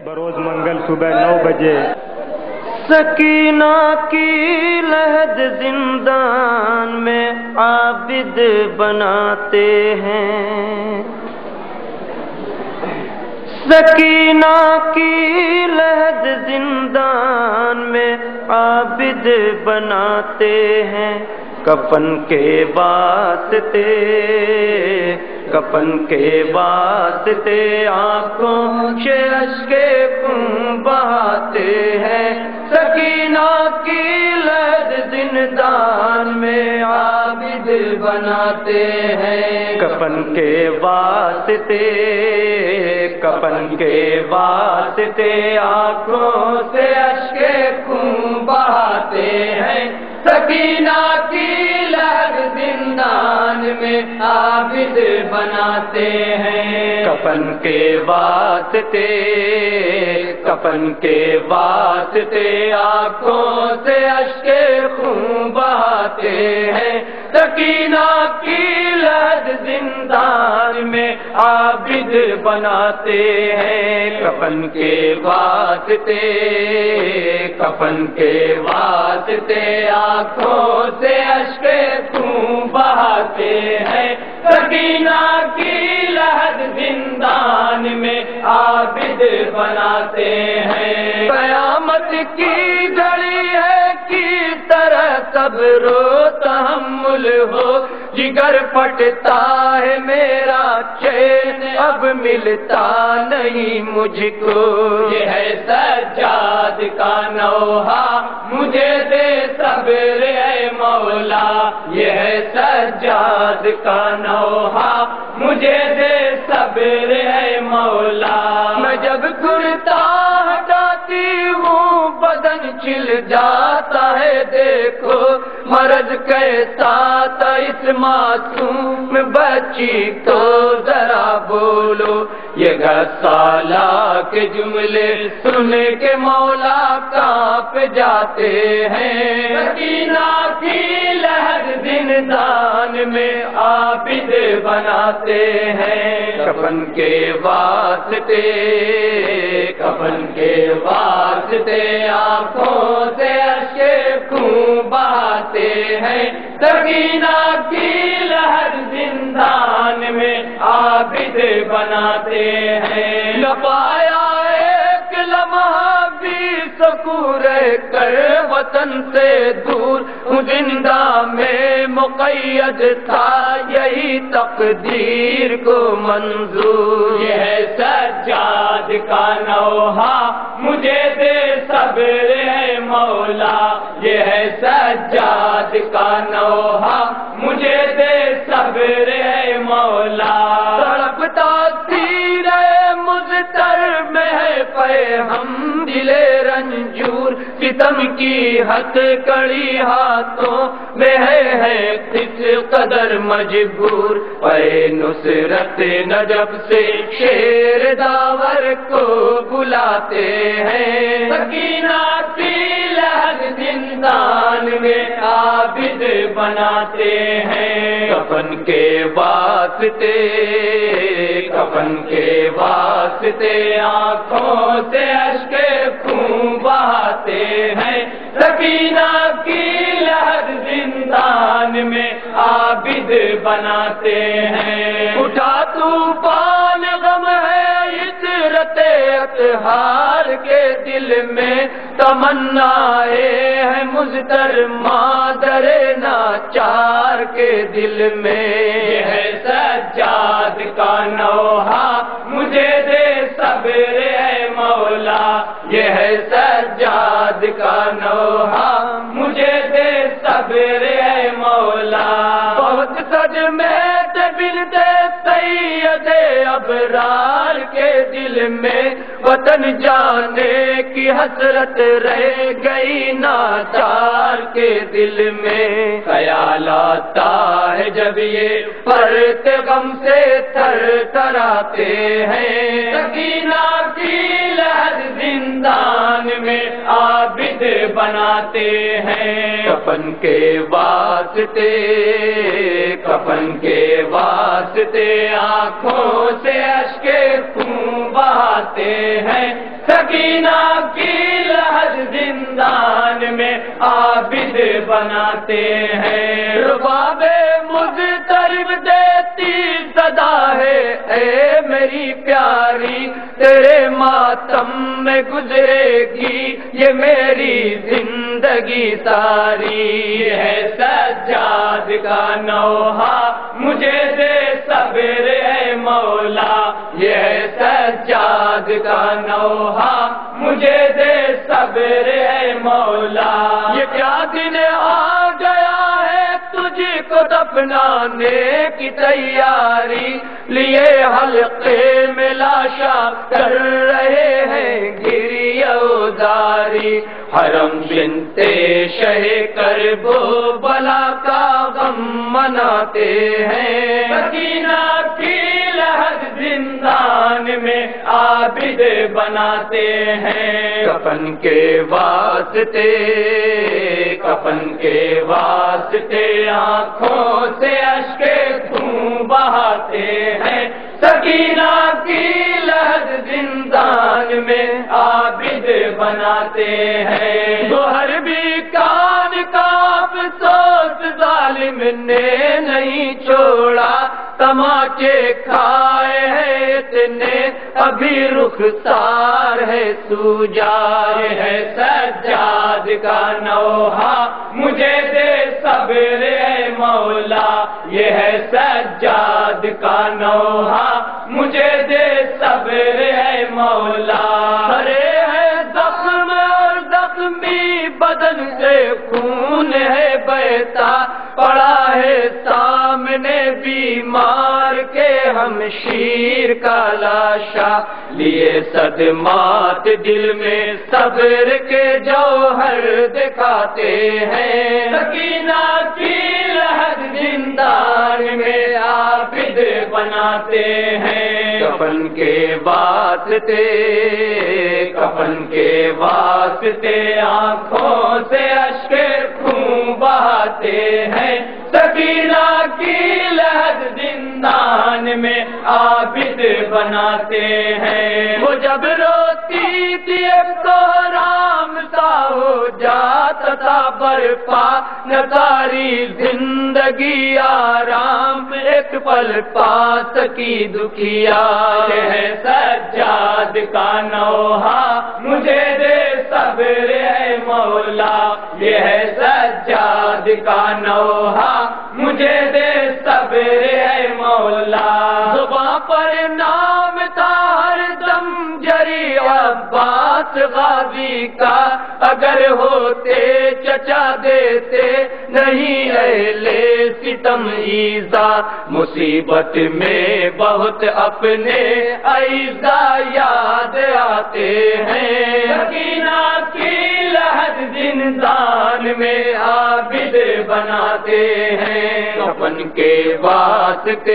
बरोज मंगल सुबह 9 बजे। सकीना की लहद जिंदान में आबिद बनाते हैं। सकीना की लहद जिंदान में आबिद बनाते हैं। कफन के वास्ते आंखों से अश्के खून बहाते हैं। सकीना की लहद जिंदान में आबिद बनाते हैं। कफन के वास्ते आंखों से अश्के खून बहाते हैं। सकीना की लहद जिंदान में आबिद बनाते हैं। कफन के वास्ते आंखों से अश्के खून बहाते हैं। सकीना की लहद जिंदान में आबिद बनाते हैं। कफन के वास्ते आंखों से अश्के खून बहाते हैं। सकीना की लहद जिंदान में आबिद बनाते हैं। कयामत की घड़ी है की तरह सब्र तहम्मुल हो। जिगर फटता है मेरा चैन अब मिलता नहीं मुझको। ये है सज्जाद का नौहा मुझे दे सब्र है मौला। ये है सज्जाद का नौहा मुझे दे सब्र है मौला। मैं जब कुर्ता हटाती हूँ बदन छिल जाता है। देखो मर्ज कैसा था इस मासूम बच्ची को जरा बोलो। ये गसाला के जुमले सुन के मौला कांप जाते हैं। सकीना की लहद जिंदान में आबिद बनाते हैं। कफन के वास्ते आंखों से अश्के खून बहाते हैं। सकीना की लहद जिंदान में आबिद बनाते हैं। न पाया एक लम्हा भी सकूर कर वतन से दूर हूँ। जिंदा में मुक़य्यद था यही तकदीर को मंजूर। ये है सज्जाद का नौहा मुझे दे सब्र है मौला। ये है सज्जाद का नौहा मुझे दे सब्र है मौला। तड़पता तीर मुज़तर में है पे हम दिले रंजूर। सितम की हथकड़ी हाथों में है किस कदर मजबूर। पे नुसरत नजब से शेर दावर को बुलाते हैं। सकीना की लहद जिंदान में आबिद बनाते हैं। कफन के वास्ते आंखों से अश्के खून बहाते हैं। सकीना की लहद जिंदान में आबिद बनाते हैं। उठा तूफान गम है इतरते अतहार के दिल में। तमन्नाए है मुज़तर मादरे नाचार के दिल में। ये है सज्जाद का नौहा मुझे दे सब्र है मौला। ये है सज्जाद का नौहा मुझे दे सब्र है मौला। बहुत सदमे बिनते सैयदे अबरार के दिल में। वतन जाने की हसरत रह गई नाचार के दिल में। ख्याल आता है जब ये फर्त गम से थर थराते हैं। सकीना की लहद जिंदान में आबिद बनाते हैं। कफन के वास्ते आंखों से अश्के खून बहाते हैं। سکینہ کی لہر زندان میں عابد بناتے ہیں، رباب مضطرب دیتی صدا ہے، اے میری پیاری تیرے ماتم میں گزرے گی یہ میری زندگی ساری، یہ ہے سجاد کا نوحہ مجھے دے صبر اے مولا، یہ ہے سجاد کا نوحہ مجھے دے صبر اے مولا، یہ کیا دن آ گیا ہے تجھ کو دفنانے کی تیاری، لیے حلقے میں لاشا کر رہے ہیں گریہ زاری، حرم بنتے شہ کرب و بلا کا غم مناتے ہیں، سکینہ کی لہر زندان میں عابد بناتے ہیں، کفن کے واسطے کفن کے واسطے آنکھوں سے اشک خون بہاتے ہیں، سکینہ کی لہر زندان میں عابد بناتے ہیں، گوہر بھی کان کا افسوس ظالم نے نہیں چھوڑا، تماچے کھائے ہیں اتنے ابھی رخسار ہے سوجار، ہے سجاد کا نوحہ مجھے دے صبر اے مولا، یہ ہے سجاد کا نوحہ مجھے دے صبر اے مولا، ارے ہے زخم اور زخمی بدن سے خون ہے بہتا پڑا ہے سامنے بیمار کے ہمشیر کا لاشا، لیے صدمات دل میں صبر کے جوہر دکھاتے ہیں، سکینہ کی لہر زندان میں عابد بناتے ہیں، کفن کے واسطے کفن کے واسطے آنکھوں سے اشک خون بہاتے ہیں، سکینہ کی لہر زندان میں عابد بناتے ہیں، وہ جب روتی تھی ایک کوہرام سا ہو جاتا تھا برپا، نہ ساری زندگی آرام ایک پل پا سکی دکھیا، یہ ہے سجاد کا نوحہ مجھے دے صبر اے مولا، یہ ہے سجاد کا نوحہ مجھے دے صبر اے مولا، زباں پر نام تھا ہر دم جری عباس غازی کا، اگر ہوتے چچا دیتے نہیں اہل ستم ایزا، مصیبت میں بہت اپنے ایزا یاد آتے ہیں، سکینہ کی لہر زندان میں عابد بناتے ہیں، کفن کے واسطے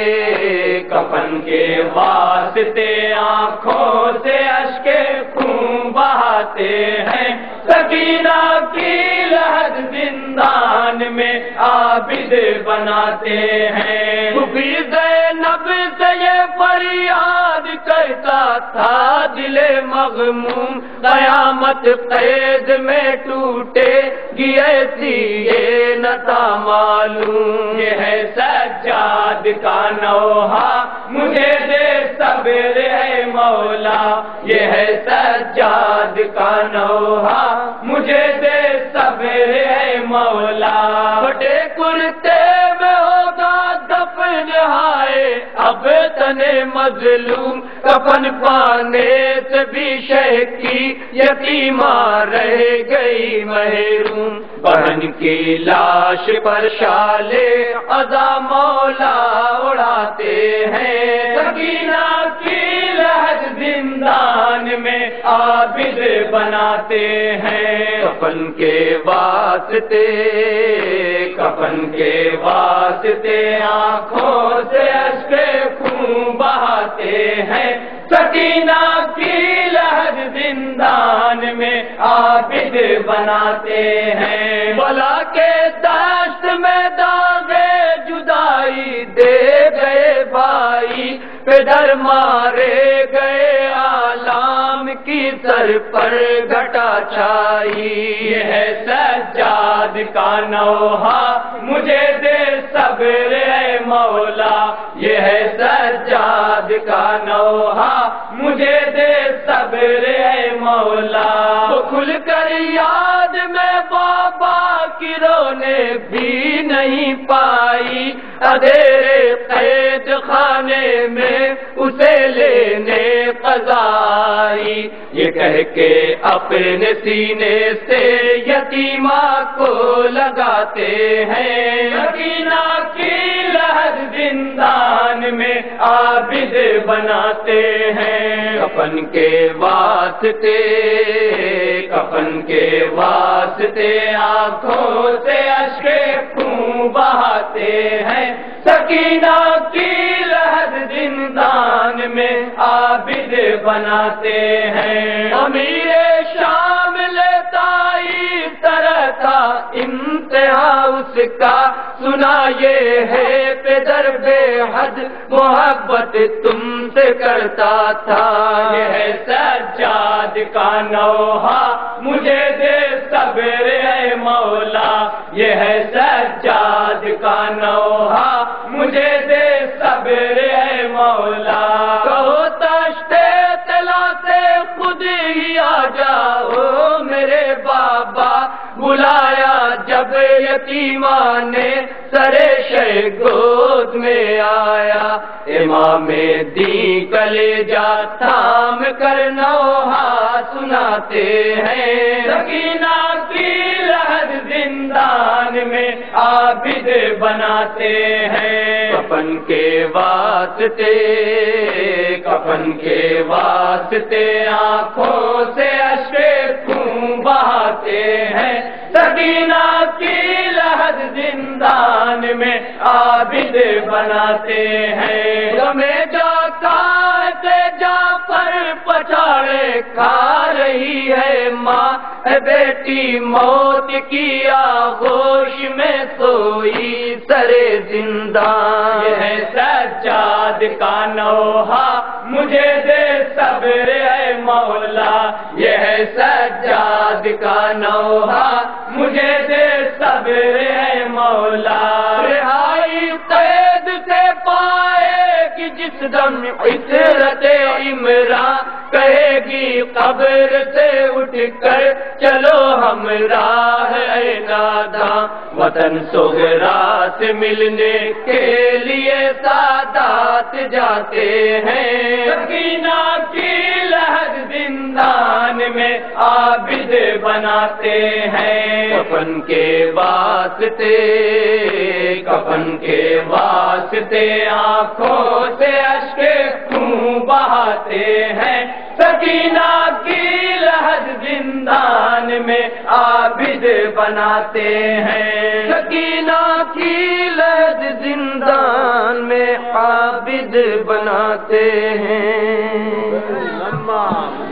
کفن کے واسطے آنکھوں سے اشک خون بہاتے ہیں، سکینہ کی لہر زندان میں عابد بناتے ہیں، بھوکی زینب سے یہ فریاد کرتا تھا دل مغموم، قیامت قید میں ٹوٹے گی ایسی یہ نہ تھا معلوم، یہ ہے سجاد کا نوحہ مجھے دے صبر اے مولا، یہ ہے سجاد کا نوحہ مجھے دے صبر اے مولا، بٹے کرتے میں ہوگا دفن ہائے اب تنے مظلوم، کفن پانے سے بھی شہ کی یتیمہ رہ گئی محروم، بہن کی لاش پر شالے عزا مولا اڑاتے ہیں، سکینہ کی لہر زندان میں عابد بناتے ہیں، کفن کے واسطے کفن کے واسطے آنکھوں سے اشک خون بہاتے ہیں، سکینہ کی لہر زندان میں عابد بناتے ہیں، بلا کے دشت میں داغے جدائی دے گئے بھائی، پدر مارے گئے آلام کی سر پر گھٹا چھائی، یہ ہے سجاد کا نوحہ مجھے دے صبر اے مولا، یہ ہے سجاد کا نوحہ مجھے دے صبر اے مولا۔ وہ کھل کر یاد میں بابا کی رونے بھی نہیں پائی، اندھیرے قید خانے میں اسے لینے قضا آئی، یہ کہہ کے اپنے سینے سے یتیمہ کو لگاتے ہیں، سکینہ کی لہر زندان میں عابد بناتے ہیں، کفن کے واسطے کفن کے واسطے آنکھوں سے اشک خون بہاتے ہیں، سکینہ کی لہر زندان میں عابد بناتے ہیں، امیر شام لیتا اس طرح تھا امتحا اس کا، سنا یہ ہے پدر بے حد محبت تم سے کرتا تھا، یہ ہے سجاد کا نوحہ مجھے دے صبر اے مولا، یہ ہے سجاد کا نوحہ مجھے دے صبر اے مولا، کہو تشتے تلا سے خود ہی آ جاؤ میرے بابا، بلایا جب یتیمہ نے سرے شہ گود میں آیا، امام دین کلیجہ تھام کر نوحہ سناتے ہیں، سکینہ کی لہر زندان میں عابد بناتے ہیں، کفن کے واسطے کفن کے واسطے آنکھوں سے اشک خون بہاتے ہیں، سکینہ کی لہر زندان میں عابد بناتے ہیں، ہمیں جا پر پچاڑے کھا رہی ہے ماں، اے بیٹی موت کی آغوش میں سوئی سرے زندان، یہ ہے سجاد کا نوحہ مجھے دے صبر اے مولا، یہ ہے سجاد کا نوحہ مجھے دے صبر اے مولا، رہائی قید سے پائے کہ جس دم عطرت عمران، کہے گی قبر سے اٹھ کر چلو ہمراہ اے ناداں، وطن صغرا سے ملنے کے لیے سادات جاتے ہیں، سکینہ کی لہر زندان میں عابد بناتے ہیں، کفن کے واسطے کفن کے واسطے آنکھوں سے اشک خون بہاتے ہیں، سکینہ کی لہر زندان میں عابد بناتے ہیں، سکینہ کی لہر زندان میں عابد بناتے ہیں۔